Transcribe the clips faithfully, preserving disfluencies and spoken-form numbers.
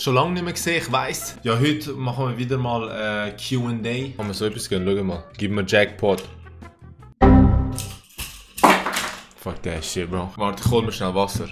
schon lange nicht mehr gesehen, ich weiss. Ja, heute machen wir wieder mal äh, Q and A. Kann man so etwas gehen? Schau mal. Gib mir Jackpot. Fuck that shit, bro. Warte, ich hol mir schnell Wasser.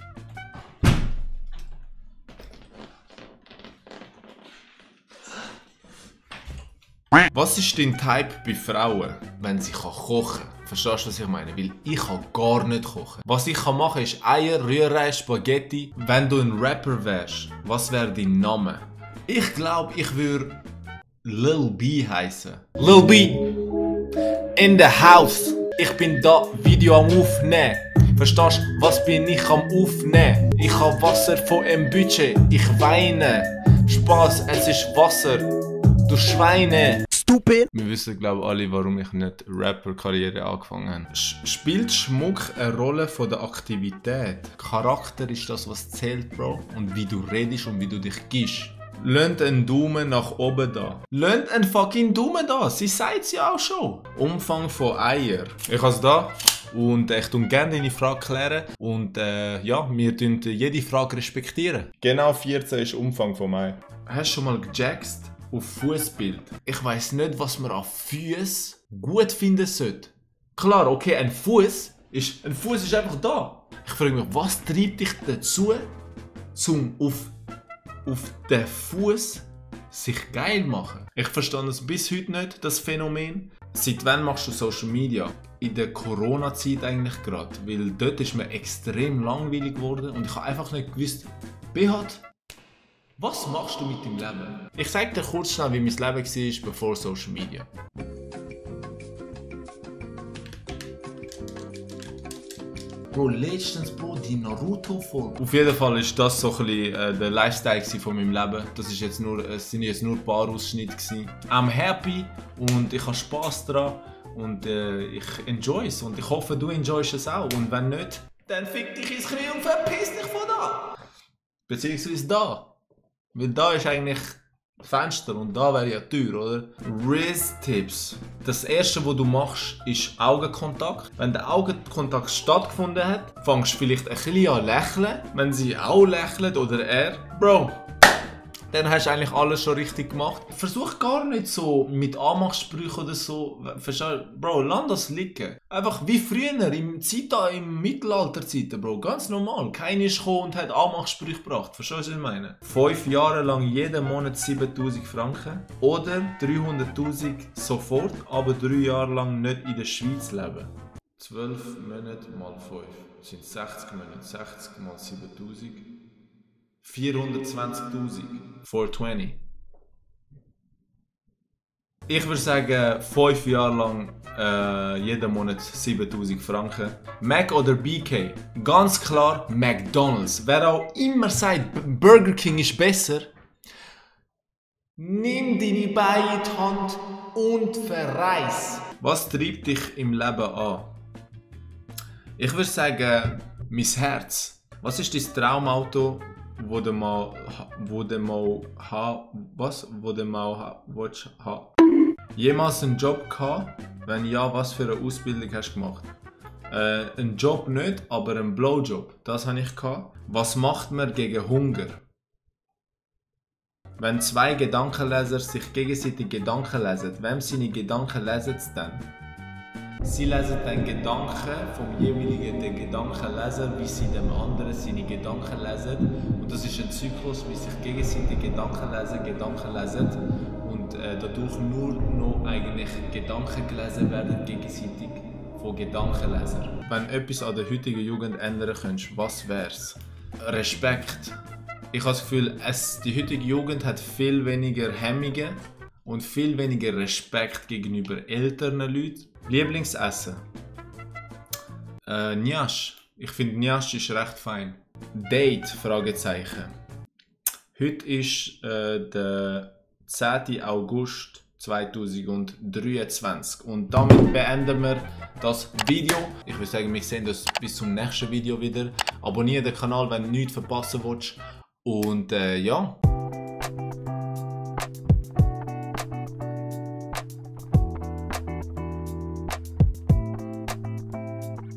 Was ist dein Type bei Frauen, wenn sie kochen kann? Verstehst du, was ich meine? Weil ich kann gar nicht kochen. Was ich kann machen ist Eier, Rührei, Spaghetti. Wenn du ein Rapper wärst, was wäre dein Name? Ich glaube, ich würde Lil B heißen. Lil B! In the house! Ich bin da Video am Aufnehmen. Verstehst du, was bin ich am Aufnehmen? Ich habe Wasser von einem Budget. Ich weine. Spaß, es ist Wasser. Du Schweine! Stupid! Wir wissen, glaube ich, alle, warum ich nicht Rapper-Karriere angefangen habe. Spielt Schmuck eine Rolle von der Aktivität? Charakter ist das, was zählt, Bro. Und wie du redest und wie du dich gibst. Lönt einen Daumen nach oben da. Lönt einen fucking Daumen da. Sie sagt es ja auch schon. Umfang von Eier. Ich habe es da. Und ich tue gerne deine Frage klären. Und äh, ja, wir tun jede Frage respektieren. Genau vierzehn ist Umfang von Ei. Hast du schon mal gejackst? Auf Fußbild. Ich weiss nicht, was man an Füßen gut finden sollte. Klar, okay, ein Fuß ist, ein Fuß ist einfach da. Ich frage mich, was treibt dich dazu, zum auf, auf den Fuß sich geil machen? Ich verstehe das bis heute nicht, das Phänomen. Seit wann machst du Social Media? In der Corona-Zeit eigentlich gerade, weil dort ist mir extrem langweilig geworden und ich habe einfach nicht gewusst, Behat, was machst du mit deinem Leben? Ich zeige dir kurz schnell, wie mein Leben war bevor Social Media. Bro, letztens, Bro, die Naruto-Folge. Auf jeden Fall ist das so ein bisschen äh, der Lifestyle von meinem Leben. Das ist jetzt nur, es sind jetzt nur ein paar Ausschnitte gewesen. I'm happy und ich habe Spass daran und äh, ich enjoy es und ich hoffe, du enjoyst es auch. Und wenn nicht, dann fick dich ins Knie und verpiss dich von da. Beziehungsweise da. Weil da ist eigentlich Fenster und da wäre ja die Tür, oder? Riz-Tipps. Das erste, was du machst, ist Augenkontakt. Wenn der Augenkontakt stattgefunden hat, fängst du vielleicht ein bisschen an lächeln. Wenn sie auch lächelt oder er, Bro, dann hast du eigentlich alles schon richtig gemacht. Versuch gar nicht so mit Anmachsprüchen oder so. Verstehst? Bro, lass das liegen. Einfach wie früher, im Zeit, im Mittelalterzeiten, Bro. Ganz normal. Keiner ist gekommen und hat Anmachsprüche gebracht. Verstehst du, was ich meine? Fünf Jahre lang jeden Monat siebentausend Franken. Oder dreihunderttausend sofort, aber drei Jahre lang nicht in der Schweiz leben. zwölf Monate mal fünf sind sechzig Monate. sechzig mal siebentausend. vierhundertzwanzigtausend. vierhundertzwanzig. Ich würde sagen, fünf Jahre lang äh, jeden Monat siebentausend Franken. Mac oder B K? Ganz klar McDonald's. Wer auch immer sagt, Burger King ist besser, nimm deine Beine in die Hand und verreis. Was treibt dich im Leben an? Ich würde sagen, mein Herz. Was ist dein Traumauto, wo du mal, wo du mal, ha, was, wo du mal, ha, willst, ha. Jemals einen Job gehabt? Wenn ja, was für eine Ausbildung hast du gemacht? Äh, einen Job nicht, aber einen Blowjob. Das habe ich gehabt. Was macht man gegen Hunger? Wenn zwei Gedankenleser sich gegenseitig Gedanken lesen, wem seine Gedanken lesen sie dann? Sie lesen den Gedanken vom jeweiligen Gedankenleser, wie sie dem anderen seine Gedanken lesen. Und das ist ein Zyklus, wie sich gegenseitig Gedanken lesen, Gedanken lesen. Und äh, dadurch nur noch eigentlich Gedanken gelesen werden, gegenseitig von Gedankenlesern. Wenn du etwas an der heutigen Jugend ändern könntest, was wär's? Respekt. Ich habe das Gefühl, es, die heutige Jugend hat viel weniger Hemmungen und viel weniger Respekt gegenüber älteren Leuten. Lieblingsessen? Äh, Nyash. Ich finde Nyash ist recht fein. Date? Fragezeichen. Heute ist äh, der zehnten August zweitausenddreiundzwanzig und damit beenden wir das Video. Ich würde sagen, wir sehen uns bis zum nächsten Video wieder. Abonniere den Kanal, wenn du nichts verpassen willst. Und äh, ja.